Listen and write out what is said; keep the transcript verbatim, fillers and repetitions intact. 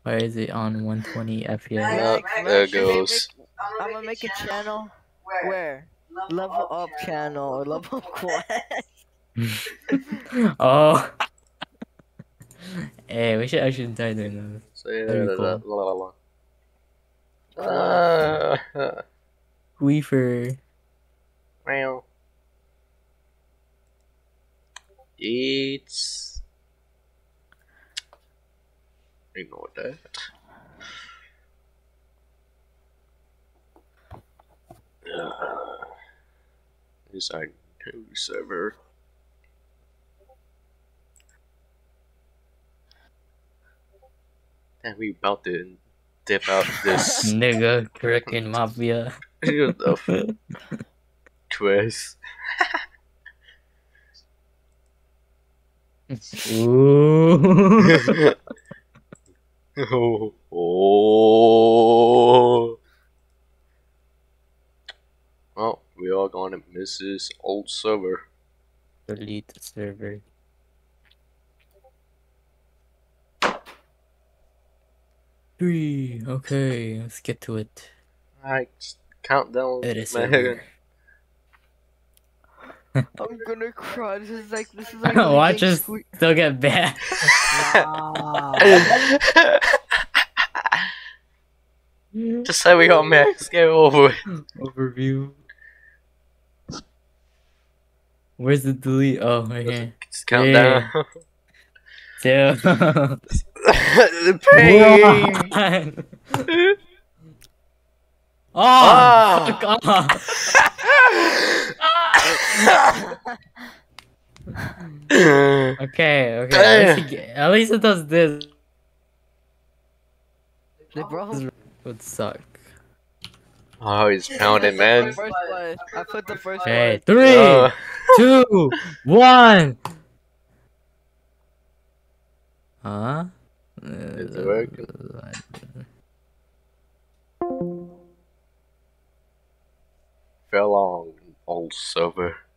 Why is it on one twenty F P S? Max, There Max, it goes. I'm gonna make a channel. Where? Level up channel or level up quest. Oh. Hey, we should actually try doing those. So yeah, That'd be la, cool. la, la, la. Uh, Weaver. Meow. It's ignore that. Uh, this I do sever. Damn, we about to dip out this Nigga, Kraken Mafia. what the f- quest. Ooh. oh, oh. Well, we are gonna miss this old server. Delete the server. Three. Okay, let's get to it. Alright, countdown, It is man. over. I'm gonna cry. This is like this is like Watch leaking us sque- still get banned. Wow. Just say we got Max, get over it. Overview. Where's the delete? Oh, right here. Just count down. Two. The pain. One. Oh, Ah. fuck off. Okay, okay. At least, he, at least it does this. The bro. This would suck. Oh, he's pounding, man. First one. I put the first Okay, one. three, Oh. two, one. Huh? Is it working? Fell on old server.